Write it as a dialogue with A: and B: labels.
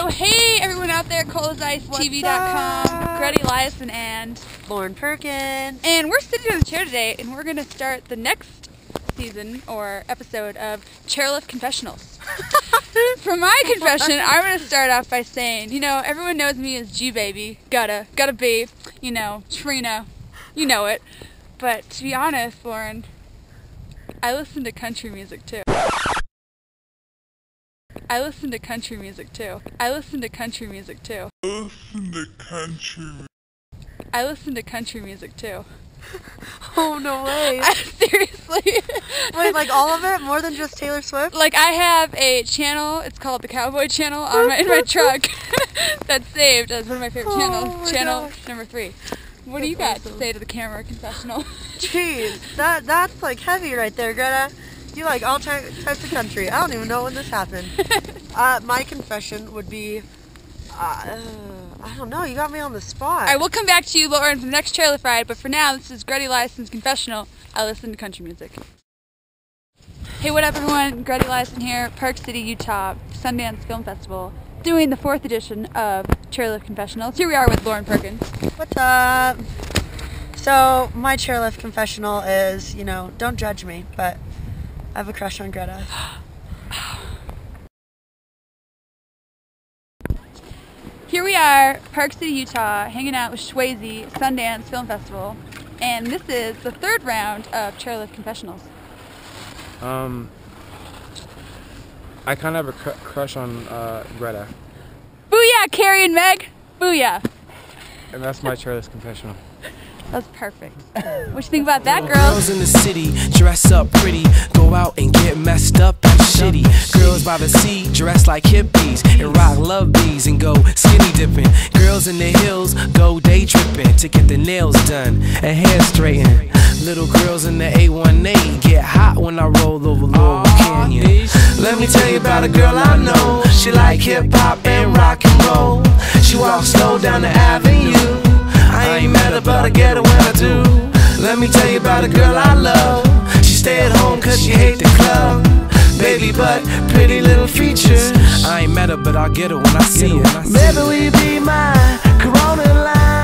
A: So hey everyone out there, ColdAsIceTV.com, Grete, Eliason, and
B: Lauren Perkins.
A: And we're sitting in the chair today, and we're going to start the next season or episode of Chairlift Confessionals. For my confession, I'm going to start off by saying, you know, everyone knows me as G-Baby, gotta be, you know, Trina, you know it. But to be honest, Lauren, I listen to country music too. I listen to country music too. I listen to country music too. I listen to country music too.
B: Oh, no way.
A: Seriously.
B: Wait, like all of it? More than just Taylor Swift?
A: Like, I have a channel, it's called the Cowboy Channel, on in my truck. That's saved as one of my favorite channels. Channel number 3. What do you got to say to the camera confessional?
B: Jeez, that's like heavy right there, Greta. You like all types of country. I don't even know when this happened. My confession would be, I don't know, you got me on the spot.
A: Alright, we'll come back to you, Lauren, for the next chairlift ride, but for now, this is Grete Eliason's confessional. I listen to country music. Hey, what up everyone? Grete Eliason here, Park City, Utah, Sundance Film Festival, doing the 4th edition of Chairlift Confessionals. Here we are with Lauren Perkins.
B: What's up? So, my chairlift confessional is, you know, don't judge me, but I have a crush on Greta.
A: Here we are, Park City, Utah, hanging out with Shwayze, Sundance Film Festival, and this is the 3rd round of Chairlift Confessionals.
C: I kind of have a crush on Greta.
A: Booyah, Carrie and Meg! Booyah!
C: And that's my chairlift confessional.
A: That's perfect. What you think about that, girls?
D: Girls in the city dress up pretty, go out and get messed up and shitty. Girls by the sea dress like hippies and rock love bees and go skinny dipping. Girls in the hills go day tripping to get their nails done and hair straightened. Little girls in the A1A get hot when I roll over Laurel Canyon. Let me tell you about a girl I know. She like hip hop and rock and roll. She walks slow down the avenue. I ain't met her, but I get her when I do. Let me tell you about a girl I love. She stay at home cause she hate the club. Baby but pretty little features. I ain't met her, but I'll get her when I see her. Baby, will you be my Corona line?